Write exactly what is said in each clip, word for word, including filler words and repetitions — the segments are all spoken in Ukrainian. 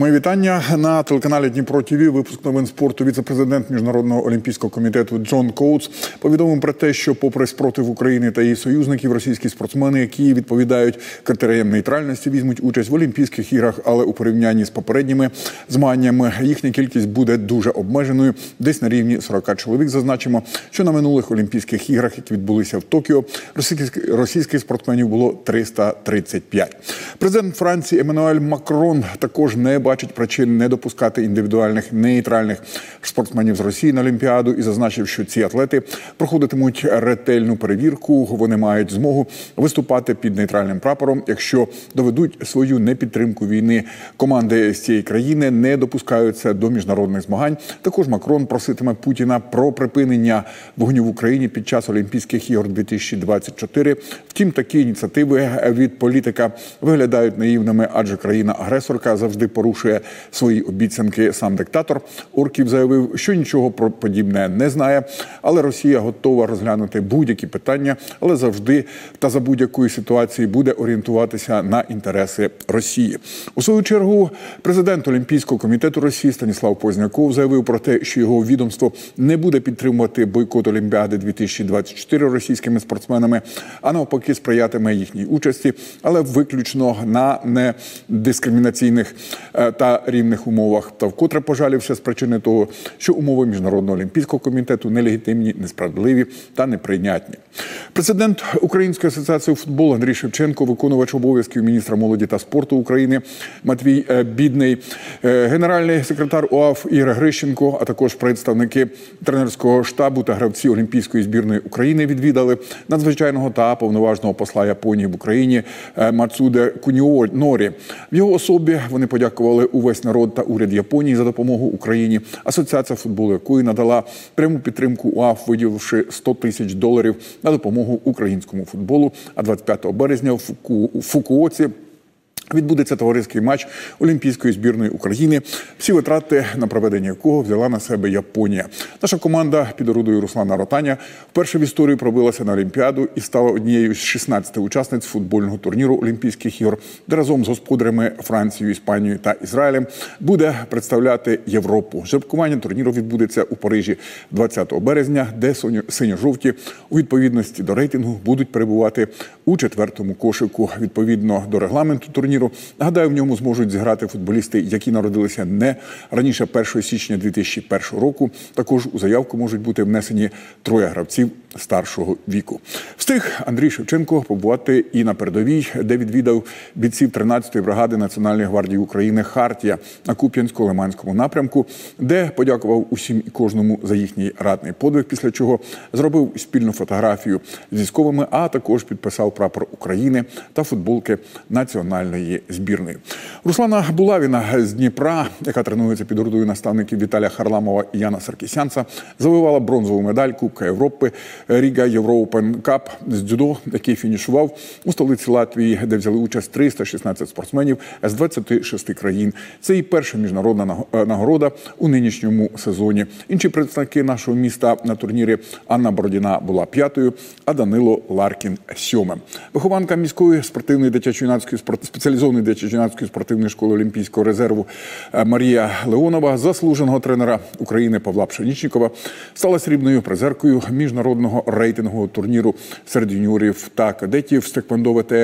Мої вітання на телеканалі Дніпро ТВ. Випуск новин спорту. Віце-президент Міжнародного олімпійського комітету Джон Коутс повідомив про те, що попри спротив України та її союзників, російські спортсмени, які відповідають критеріям нейтральності, візьмуть участь в Олімпійських іграх, але у порівнянні з попередніми змаганнями їхня кількість буде дуже обмеженою, десь на рівні сорока чоловік. Зазначимо, що на минулих Олімпійських іграх, які відбулися в Токіо, російських, російських спортсменів було триста тридцять п'ять. Президент Франції Еммануель Макрон також не бачить причин не допускати індивідуальних нейтральних спортсменів з Росії на Олімпіаду і зазначив, що ці атлети проходитимуть ретельну перевірку. Вони мають змогу виступати під нейтральним прапором, якщо доведуть свою непідтримку війни. Команди з цієї країни не допускаються до міжнародних змагань. Також Макрон проситиме Путіна про припинення вогню в Україні під час Олімпійських ігор дві тисячі двадцять чотири. Втім, такі ініціативи від політика виглядають наївними, адже країна-агресорка завжди порушує свої обіцянки. Сам диктатор Орків заявив, що нічого про подібне не знає, але Росія готова розглянути будь-які питання, але завжди та за будь-якої ситуації буде орієнтуватися на інтереси Росії. У свою чергу, президент Олімпійського комітету Росії Станіслав Позняков заявив про те, що його відомство не буде підтримувати бойкот Олімпіади дві тисячі двадцять чотири російськими спортсменами, а навпаки сприятиме їхній участі, але виключно на недискримінаційних та рівних умовах. Та вкотре пожалівся з причини того, що умови Міжнародного олімпійського комітету нелегітимні, несправедливі та неприйнятні. Президент Української асоціації футболу Андрій Шевченко, виконувач обов'язків міністра молоді та спорту України Матвій Бідний, генеральний секретар ОАФ Ігор Грищенко, а також представники тренерського штабу та гравці Олімпійської збірної України відвідали надзвичайного та повноважного посла Японії в Україні Мацуде Кунінорі. В його особі вони подякували увесь народ та уряд Японії за допомогу Україні. Асоціація футболу якої надала пряму підтримку УАФ, виділивши сто тисяч доларів на допомогу українському футболу. А двадцять п'ятого березня у Фукуоці відбудеться товариський матч Олімпійської збірної України, всі витрати на проведення якого взяла на себе Японія. Наша команда під орудою Руслана Ротаня вперше в історії пробилася на Олімпіаду і стала однією з шістнадцяти учасниць футбольного турніру Олімпійських ігор, де разом з господарями Францією, Іспанією та Ізраїлем буде представляти Європу. Жеребкування турніру відбудеться у Парижі двадцятого березня, де синьо-жовті у відповідності до рейтингу будуть перебувати у четвертому кошику. Відповідно до регламенту турніру, нагадаю, в ньому зможуть зіграти футболісти, які народилися не раніше першого січня дві тисячі першого року. Також у заявку можуть бути внесені троє гравців старшого віку. Встиг Андрій Шевченко побувати і на передовій, де відвідав бійців тринадцятої бригади Національної гвардії України «Хартія» на Куп'янсько-Лиманському напрямку, де подякував усім і кожному за їхній ратний подвиг, після чого зробив спільну фотографію з військовими, а також підписав прапор України та футболки національної збірної. Руслана Булавіна з Дніпра, яка тренується під орудою наставників Віталія Харламова і Яна Саркісянца, завоювала бронзову медаль Кубка Європи Ріга Європен Кап з дзюдо, який фінішував у столиці Латвії, де взяли участь триста шістнадцять спортсменів з двадцяти шести країн. Це і перша міжнародна нагорода у нинішньому сезоні. Інші представники нашого міста на турнірі: Анна Бородіна була п'ятою, а Данило Ларкін – сьомим. Вихованка міської спортивної дитячо-юнацької спеціалізованої дитячо-юнацької спортивної школи Олімпійського резерву Марія Леонова, заслуженого тренера України Павла Пшенічникова, стала срібною призеркою міжнародного рейтингового турніру серед юніорів та кадетів з тхеквондо ВТФ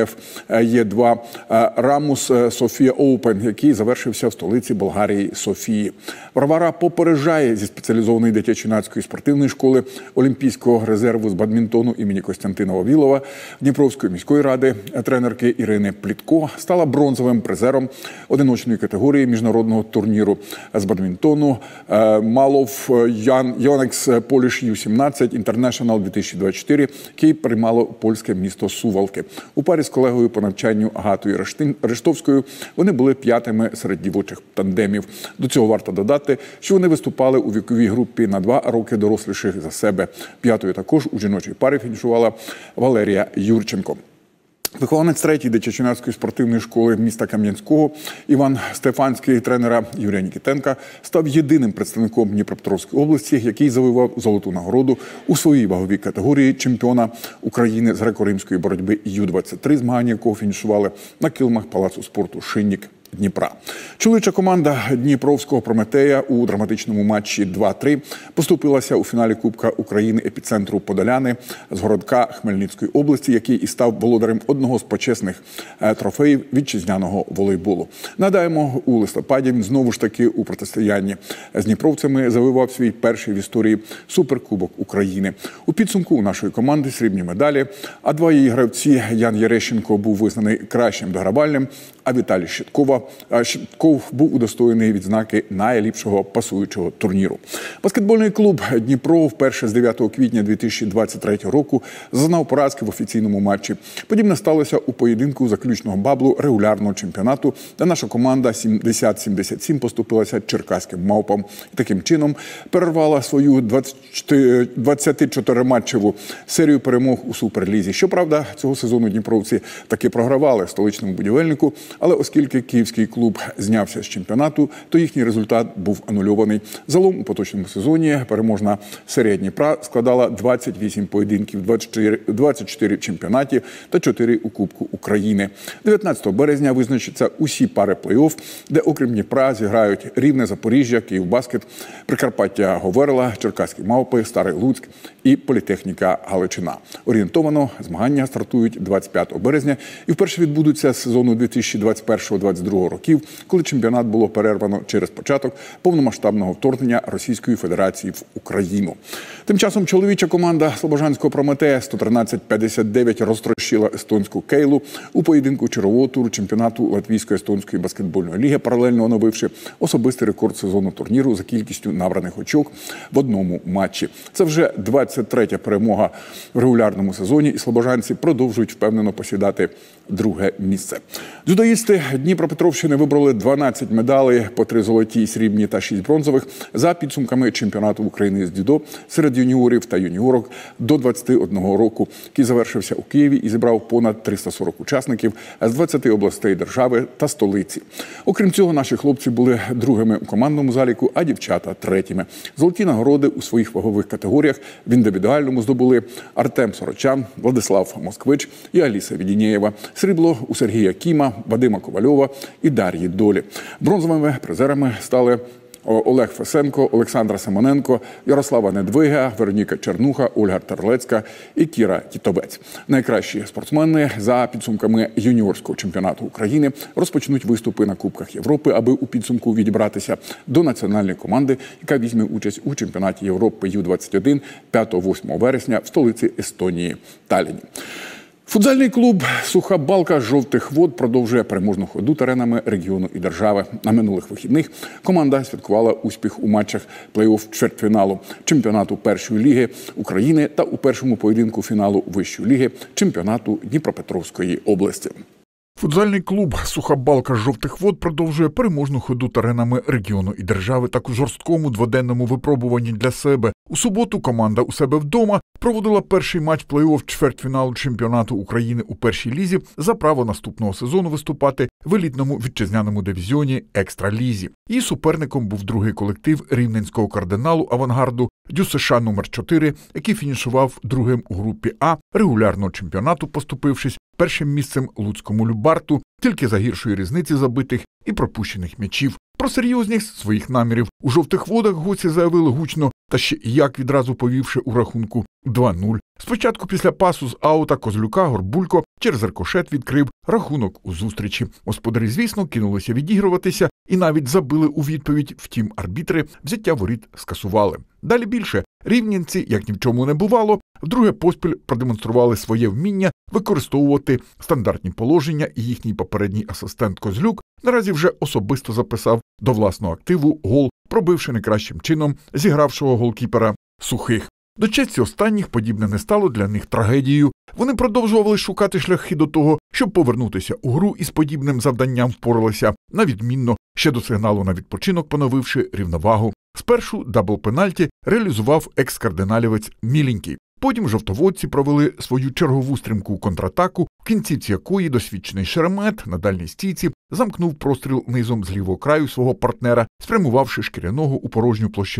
Є два Рамус Софія Оупен, який завершився в столиці Болгарії Софії. Варвара попереджає зі спеціалізованої дитячо-юнацької спортивної школи Олімпійського резерву з бадмінтону імені Костянтина Вавілова Дніпровської міської ради тренерки Ірини Плітко стала бронзовим призером одиночної категорії міжнародного турніру з бадмінтону Малов Ян Йонекс Поліш Ю сімнадцять Інтернешнл дві тисячі двадцять чотири, який приймало польське місто Сувалки. У парі з колегою по навчанню Агатою Рештовською вони були п'ятими серед дівочих тандемів. До цього варто додати, що вони виступали у віковій групі на два роки доросліших за себе. П'ятою також у жіночій парі фінішувала Валерія Юрченко. Вихованець третьої дитячо-юнацької спортивної школи міста Кам'янського Іван Стефанський, тренера Юрія Нікітенка, став єдиним представником Дніпропетровської області, який завоював золоту нагороду у своїй ваговій категорії чемпіона України з греко-римської боротьби Ю двадцять три, змагання якого фінішували на килимах Палацу спорту «Шинник» Дніпра. Чоловіча команда Дніпровського «Прометея» у драматичному матчі два-три поступилася у фіналі Кубка України епіцентру Подоляни з городка Хмельницької області, який і став володарем одного з почесних трофеїв вітчизняного волейболу. Нагадаємо, у листопаді він знову ж таки у протистоянні з дніпровцями завоював свій перший в історії суперкубок України. У підсумку у нашої команди срібні медалі, а два її гравці Ян Ярещенко був визнаний кращим догравальним, а Віталій Щиткова, Щитков був удостоєний відзнаки найліпшого пасуючого турніру. Баскетбольний клуб «Дніпро» вперше з дев'ятого квітня дві тисячі двадцять третього року зазнав поразки в офіційному матчі. Подібне сталося у поєдинку заключного баблу регулярного чемпіонату, де наша команда сімдесят сімдесят сім поступилася черкаським «Мавпам». І таким чином перервала свою двадцятичотириматчеву серію перемог у Суперлізі. Щоправда, цього сезону дніпровці таки програвали столичному «Будівельнику», але оскільки київський клуб знявся з чемпіонату, то їхній результат був анульований. Загалом у поточному сезоні переможна серія Дніпра складала двадцять вісім поєдинків, двадцять чотири в чемпіонаті та чотири у Кубку України. дев'ятнадцятого березня визначаться усі пари плей-офф, де окрім Дніпра зіграють Рівне, Запоріжжя, Київбаскет, Прикарпаття Говерла, Черкаські Мавпи, Старий Луцьк і Політехніка Галичина. Орієнтовано змагання стартують двадцять п'ятого березня і вперше відбудуться з сезону дві тисячі двадцять першого - двадцять другого років, коли чемпіонат було перервано через початок повномасштабного вторгнення Російської Федерації в Україну. Тим часом чоловіча команда Слобожанського «Прометея» сто тринадцять п'ятдесят дев'ять розтрощила естонську «Кейлу» у поєдинку чергового туру чемпіонату Латвійсько-естонської баскетбольної ліги, паралельно оновивши особистий рекорд сезону турніру за кількістю набраних очок в одному матчі. Це вже двадцять третя перемога в регулярному сезоні, і слобожанці продовжують впевнено посідати друге місце. Дзюдоїсти Дніпропетровщини вибрали дванадцять медалей, по три золоті, срібні та шість бронзових за підсумками чемпіонату України з дзюдо серед юніорів та юніорок до двадцяти одного року, який завершився у Києві і зібрав понад триста сорок учасників з двадцяти областей держави та столиці. Окрім цього, наші хлопці були другими у командному заліку, а дівчата – третіми. Золоті нагороди у своїх вагових категоріях в індивідуальному здобули Артем Сорочан, Владислав Москвич і Аліса Відінєєва. Срібло у Сергія Кіма, Вадима Ковальова і Дар'ї Долі. Бронзовими призерами стали Олег Фесенко, Олександра Симоненко, Ярослава Недвига, Вероніка Чернуха, Ольга Терлецька і Кіра Тітовець. Найкращі спортсмени за підсумками юніорського чемпіонату України розпочнуть виступи на Кубках Європи, аби у підсумку відібратися до національної команди, яка візьме участь у чемпіонаті Європи Ю двадцять один п'ятого-восьмого вересня в столиці Естонії – Талліні. Футзальний клуб «Суха балка» жовтих вод продовжує переможну ходу теренами регіону і держави. На минулих вихідних команда святкувала успіх у матчах плей-офф чвертьфіналу чемпіонату першої ліги України та у першому поєдинку фіналу вищої ліги чемпіонату Дніпропетровської області. Футзальний клуб «Суха балка» жовтих вод продовжує переможну ходу теренами регіону і держави так у жорсткому дводенному випробуванні для себе. У суботу команда у себе вдома проводила перший матч плей-офф чвертьфіналу чемпіонату України у першій лізі за право наступного сезону виступати в елітному вітчизняному дивізіоні «Екстралізі». Її суперником був другий колектив рівненського кардиналу «Авангарду» ДЮСШ номер чотири, який фінішував другим у групі А регулярного чемпіонату, поступившись першим місцем луцькому «Любарту», тільки за гіршої різниці забитих і пропущених м'ячів. Про серйозність своїх намірів у жовтих водах гості заявили гучно, та ще і як відразу повівши у рахунку два нуль. Спочатку після пасу з аута Козлюка Горбулько через рикошет відкрив рахунок у зустрічі. Господарі, звісно, кинулися відігруватися і навіть забили у відповідь, втім арбітри взяття воріт скасували. Далі більше. Рівненці, як ні в чому не бувало, вдруге поспіль продемонстрували своє вміння використовувати стандартні положення, і їхній попередній асистент Козлюк наразі вже особисто записав до власного активу гол, пробивши найкращим чином зігравшого голкіпера Сухих. До честі останніх подібне не стало для них трагедією. Вони продовжували шукати шляхи до того, щоб повернутися у гру, і з подібним завданням впоралися на відмінно, ще до сигналу на відпочинок поновивши рівновагу. Спершу дабл-пенальті реалізував екс-кардиналівець Міленький. Потім жовтоводці провели свою чергову стрімку контратаку, в кінцівці якої досвідчений Шеремет на дальній стійці замкнув простріл низом з лівого краю свого партнера, спрямувавши шкіряного у порожню площину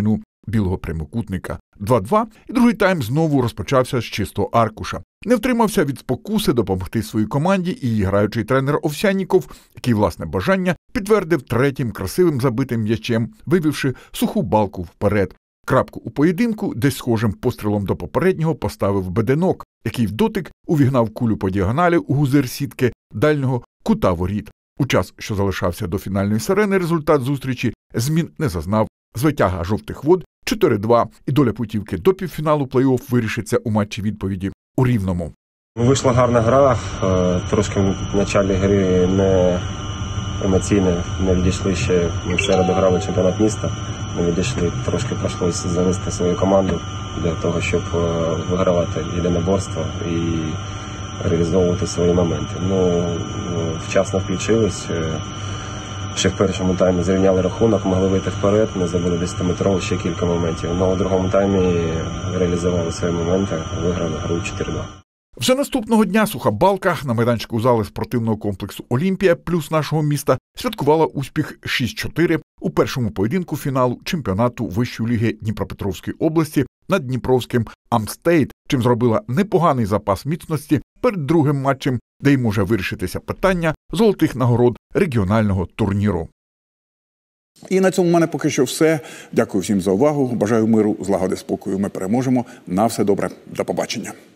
білого прямокутника два-два, і другий тайм знову розпочався з чистого аркуша. Не втримався від спокуси допомогти своїй команді і її граючий тренер Овсянніков, який власне бажання підтвердив третім красивим забитим м'ячем, вивівши Суху Балку вперед. Крапку у поєдинку десь схожим пострілом до попереднього поставив Беденок, який в дотик увігнав кулю по діагоналі у гузир сітки дальнього кута воріт. У час, що залишався до фінальної сирени, результат зустрічі змін не зазнав. Звитяга жовтих вод чотири-два, і доля путівки до півфіналу плей-офф вирішиться у матчі відповіді у Рівному. Вийшла гарна гра, трошки в початку гри не емоційно, не відійшли ще, ми в середу грали чемпіонат міста, не відійшли, трошки прийшлося завести свою команду для того, щоб вигравати єдиноборство і реалізовувати свої моменти. Ну, вчасно включились, ще в першому таймі зрівняли рахунок, могли вийти вперед, не забили десятиметрову, ще кілька моментів. Но у другому таймі реалізували свої моменти, виграли гру чотири-два. Вже наступного дня Суха Балка на майданчику зали спортивного комплексу «Олімпія» плюс нашого міста святкувала успіх шість-чотири у першому поєдинку фіналу чемпіонату Вищої ліги Дніпропетровської області над дніпровським «Амстейт», чим зробила непоганий запас міцності перед другим матчем, де й може вирішитися питання золотих нагород регіонального турніру. І на цьому в мене поки що все. Дякую всім за увагу. Бажаю миру, злагоди, спокою. Ми переможемо. На все добре. До побачення.